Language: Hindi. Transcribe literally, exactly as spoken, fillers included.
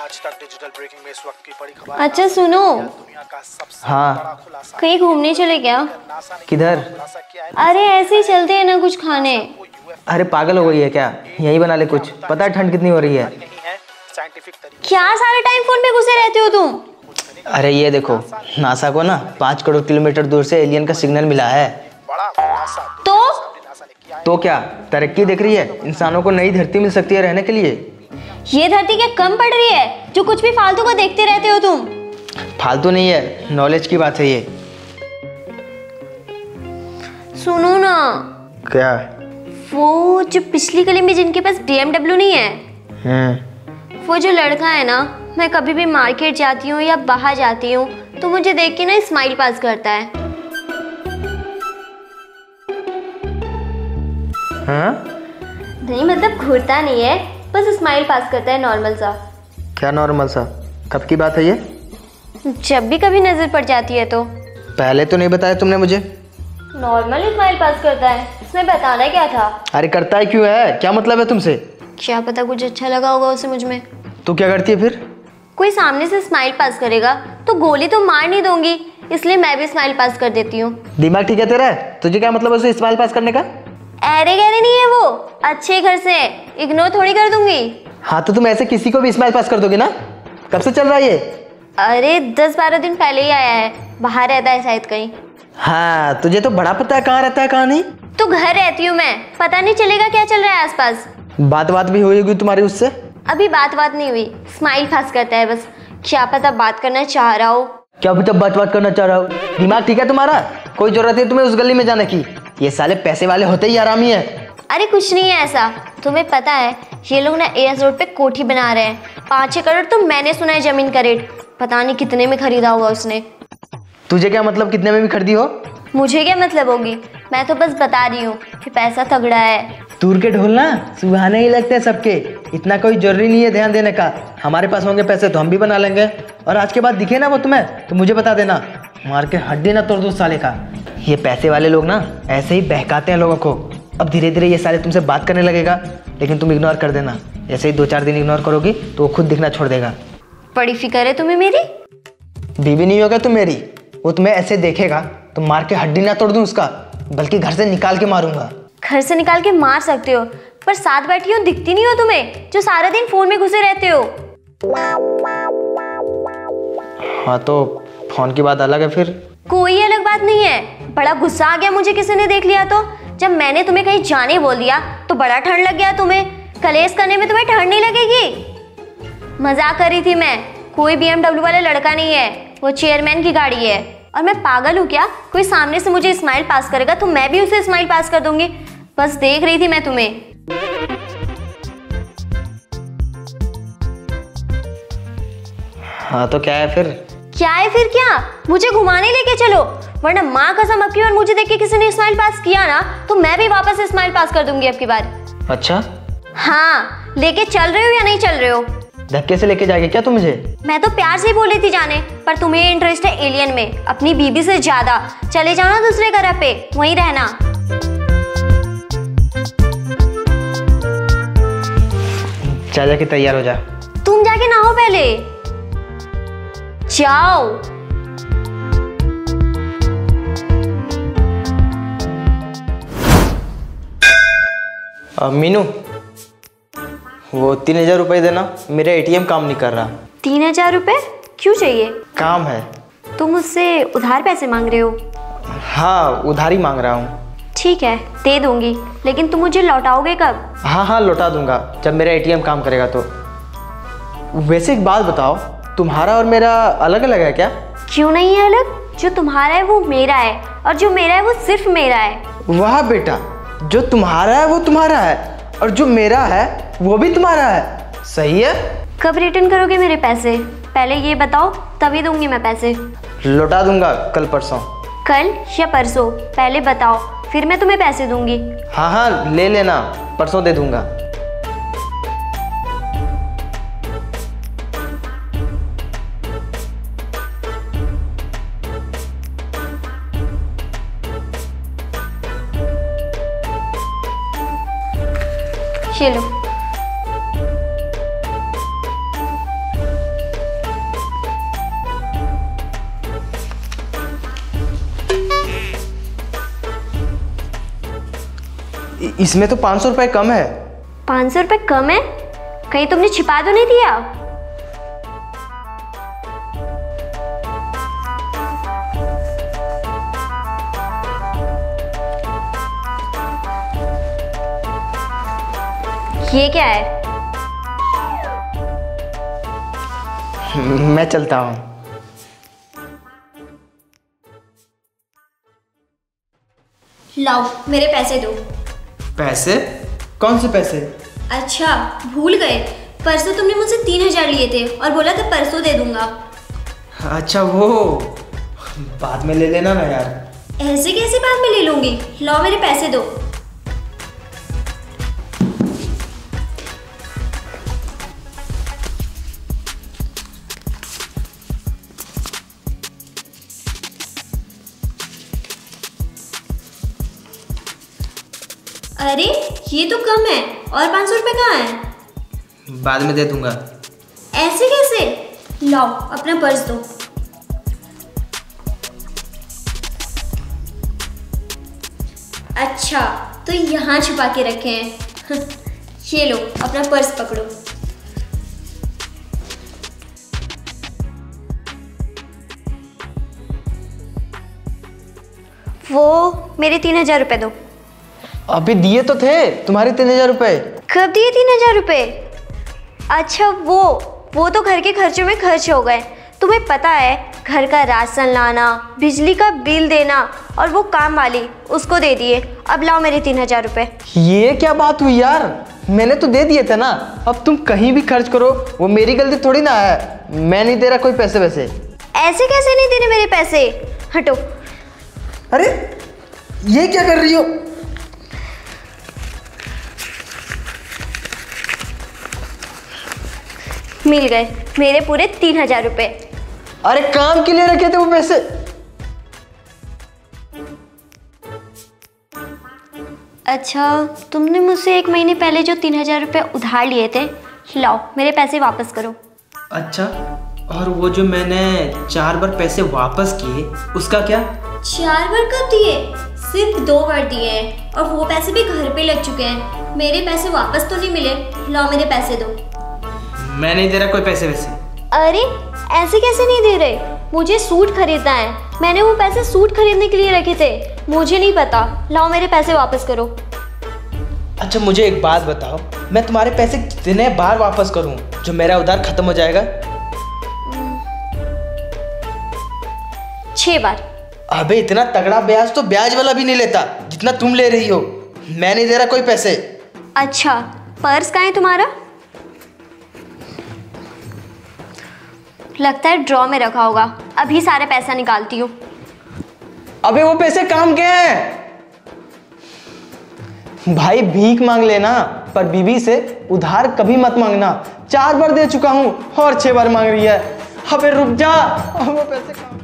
आज तक डिजिटल ब्रेकिंग में इस वक्त की बड़ी खबर। अच्छा सुनो, हाँ कहीं घूमने चले क्या? किधर? अरे ऐसे ही चलते हैं ना कुछ खाने। अरे पागल हो गई है क्या? यहीं बना ले कुछ, पता है ठंड कितनी हो रही है। क्या सारे टाइम फोन में घुसे रहते हो तुम? अरे ये देखो, नासा को ना पाँच करोड़ किलोमीटर दूर से एलियन का सिग्नल मिला है। तो तो क्या तरक्की दिख रही है? इंसानों को नई धरती मिल सकती है रहने के लिए। ये धरती क्या कम पड़ रही है जो कुछ भी फालतू को देखते रहते हो तुम? फालतू नहीं है, नॉलेज की बात है ये। सुनो ना, क्या? वो जो पिछली गली में जिनके पास बी एम डब्ल्यू नहीं है, हम्म वो जो लड़का है ना, मैं कभी भी मार्केट जाती हूँ या बाहर जाती हूँ तो मुझे देख के ना स्माइल पास करता है। हाँ? नहीं मतलब घूरता नहीं है, बस स्माइल पास करता है नॉर्मल सा। क्या नॉर्मल सा? कब की बात है ये? जब भी कभी नजर पड़ जाती है तो। पहले तो नहीं बताया तुमने मुझे। नॉर्मल स्माइल पास करता है, इसमें बताना क्या था? अरे करता है क्यों है? क्या मतलब है तुमसे? क्या पता कुछ अच्छा लगा होगा उसे मुझ में। तू क्या करती है फिर? कोई सामने से स्माइल पास करेगा तो गोली तो मार नहीं दूंगी, इसलिए मैं भी स्माइल पास कर देती हूँ। दिमाग ठीक है तेरा? तुझे क्या मतलब उसे स्माइल पास करने का? अरे गहरे नहीं है वो, अच्छे घर से, इग्नोर थोड़ी कर दूंगी। हाँ तो तुम ऐसे किसी को भी स्माइल पास कर दोगे ना? कब से चल रहा है ये? अरे दस बारह दिन पहले ही आया है, बाहर रहता है शायद कहीं। हाँ तुझे तो बड़ा पता है कहाँ रहता है कहाँ नहीं। तो घर रहती हूँ मैं, पता नहीं चलेगा क्या चल रहा है आसपास। बात बात भी हुई होगी तुम्हारी उससे? अभी बात बात नहीं हुई, स्माइल पास करता है बस। क्या पता बात करना चाह रहा हो। क्या अभी तक बात बात करना चाह रहा हो? दिमाग ठीक है तुम्हारा? कोई जरूरत है तुम्हें उस गली में जाने की? ये साले पैसे वाले होते ही आरामी है। अरे कुछ नहीं है ऐसा, तुम्हें पता है ये लोग ना एयर्स रोड पे कोठी बना रहे हैं। पाँच छह करोड़ तो मैंने सुना है जमीन का रेट, पता नहीं कितने में खरीदा होगा उसने। तुझे क्या मतलब कितने में भी खरीदी हो? मुझे क्या मतलब होगी, मैं तो बस बता रही हूँ कि पैसा तगड़ा है। तूर के ढोल ना सुहाने ही लगते हैं सबके, इतना कोई जरूरी नहीं है ध्यान देने का। हमारे पास होंगे पैसे तो हम भी बना लेंगे। और आज के बाद दिखे ना वो तुम्हें तो मुझे बता देना, मार के हड्डी ना तोड़ दो साले का। ये पैसे वाले लोग ना ऐसे ही बहकाते हैं लोगों को। अब धीरे धीरे ये साले तुमसे बात करने लगेगा, लेकिन तुम इग्नोर कर देना। ऐसे ही दो चार दिन इग्नोर करोगी तो वो खुद दिखना छोड़ देगा। बड़ी फिक्र है तुम्हें मेरी। बीवी नहीं होगा तुम मेरी, वो तुम्हें ऐसे देखेगा तो मार के हड्डी ना तोड़ दूं उसका, बल्कि घर से निकाल के मारूंगा। घर से निकाल के मार सकते हो, पर साथ बैठी हो दिखती नहीं हो तुम्हें, जो सारा दिन फोन में घुसे रहते हो। हाँ तो फोन की बात अलग है फिर। कोई अलग बात नहीं है, बड़ा गुस्सा आ गया मुझे किसी ने देख लिया तो। जब मैंने तुम्हें कहीं जाने बोल दिया तो बड़ा ठंड लग गया तुम्हें। कलेश करने में तुम्हें ठंड नहीं लगेगी? मजाक कर रही थी मैं, कोई बी एम डब्ल्यू वाला लड़का नहीं है, वो चेयरमैन की गाड़ी है। और मैं पागल हूँ क्या? कोई सामने से मुझे स्माइल पास करेगा तो मैं भी उसे स्माइल पास कर दूंगी। बस देख रही थी मैं तुम्हें। हाँ तो क्या है फिर? क्या है फिर क्या? मुझे घुमाने लेके चलो, वरना माँ कसम अब की बार मुझे देख के किसी ने स्माइल पास किया ना तो मैं भी वापस स्माइल पास कर दूंगी अब की बार। अच्छा हाँ, लेके चल रहे हो या नहीं चल रहे हो? धक्के से लेके जाएगी क्या तुम मुझे? मैं तो प्यार से बोली थी जाने, पर तुम्हें इंटरेस्ट है एलियन में अपनी बीबी से ज्यादा। चले जाओ ना दूसरे ग्रह पे, वहीं रहना। जा जाके तैयार हो जा। तुम जाके नहाओ पहले, जाओ। अब मीनू वो तीन हजार रुपये देना, मेरा ए टी एम काम नहीं कर रहा। तीन हजार रुपये क्यों चाहिए? काम है। तुम मुझसे उधार पैसे मांग रहे हो? हाँ उधार ही मांग रहा हूँ। ठीक है दे दूंगी, लेकिन तुम मुझे लौटाओगे कब? हाँ हाँ लौटा दूंगा जब मेरा ए टी एम काम करेगा तो। वैसे एक बात बताओ, तुम्हारा और मेरा अलग अलग है क्या? क्यों नहीं है अलग? जो तुम्हारा है वो मेरा है, और जो मेरा है वो सिर्फ मेरा है। वाह बेटा, जो तुम्हारा है वो तुम्हारा है और जो मेरा है वो भी तुम्हारा है। सही है। कब रिटर्न करोगे मेरे पैसे? पहले ये बताओ, तभी दूंगी मैं पैसे। लौटा दूंगा कल परसों। कल या परसों? पहले बताओ, फिर मैं तुम्हें पैसे दूंगी। हाँ हाँ ले लेना, परसों दे दूंगा। ये लो। इसमें तो पाँच सौ रुपये कम है। पाँच सौ रुपये कम है? कहीं तुमने छिपा तो नहीं दिया? ये क्या है? मैं चलता हूँ। लाओ मेरे पैसे दो। पैसे? कौन से पैसे? अच्छा भूल गए, परसों तुमने मुझसे तीन हजार लिए थे और बोला था परसों दे दूंगा। अच्छा वो, बाद में ले लेना ना यार। ऐसे कैसे बाद में ले लूंगी? लाओ मेरे पैसे दो। अरे ये तो कम है, और पाँच सौ रुपये कहाँ है? बाद में दे दूंगा। ऐसे कैसे? लाओ अपना पर्स दो। अच्छा तो यहाँ छुपा के रखे हैं। ये लो अपना पर्स पकड़ो। वो मेरे तीन हजार रुपये दो। अभी दिए तो थे तुम्हारे तीन हजार रुपये। कब दिए तीन हजार रुपये? अच्छा वो वो तो घर के खर्चों में खर्च हो गए। तुम्हें पता है घर का राशन लाना, बिजली का बिल देना, और वो काम वाली उसको दे दिए। अब लाओ मेरे तीन हजार रुपये। ये क्या बात हुई यार, मैंने तो दे दिए थे ना। अब तुम कहीं भी खर्च करो, वो मेरी गलती थोड़ी ना है। मैं नहीं दे रहा कोई पैसे वैसे। ऐसे कैसे नहीं देने मेरे पैसे? हटो। अरे ये क्या कर रही हो? मिल गए मेरे पूरे तीन हजार रुपये। अरे काम के लिए रखे थे वो पैसे। अच्छा तुमने मुझसे एक महीने पहले जो तीन हजार रुपये उधार लिए थे, लाओ मेरे पैसे वापस करो। अच्छा, और वो जो मैंने चार बार पैसे वापस किए उसका क्या? चार बार कब दिए? सिर्फ दो बार दिए हैं, और वो पैसे भी घर पे लग चुके हैं। मेरे पैसे वापस तो नहीं मिले। लाओ मेरे पैसे दो। मैं नहीं दे रहा कोई पैसे वैसे। अरे ऐसे कैसे नहीं दे रहे? मुझे सूट खरीदना है, मैंने वो पैसे सूट खरीदने के लिए रखे थे। मुझे नहीं पता। लाओ मेरे पैसे वापस करो। अच्छा मुझे एक बात बताओ, मैं तुम्हारे पैसे कितने बार वापस करूं जो मेरा उधार खत्म हो जाएगा? छह बार। अबे इतना तगड़ा ब्याज तो ब्याज वाला भी नहीं लेता जितना तुम ले रही हो। मैं नहीं दे रहा कोई पैसे। अच्छा पर्स कहाँ है तुम्हारा? लगता है ड्रॉ में रखा होगा। अभी सारे पैसा निकालती हूँ। अबे वो पैसे काम के हैं? भाई भीख मांग लेना, पर बीवी से उधार कभी मत मांगना। चार बार दे चुका हूँ और छह बार मांग रही है। अबे रुक जा, वो पैसे काम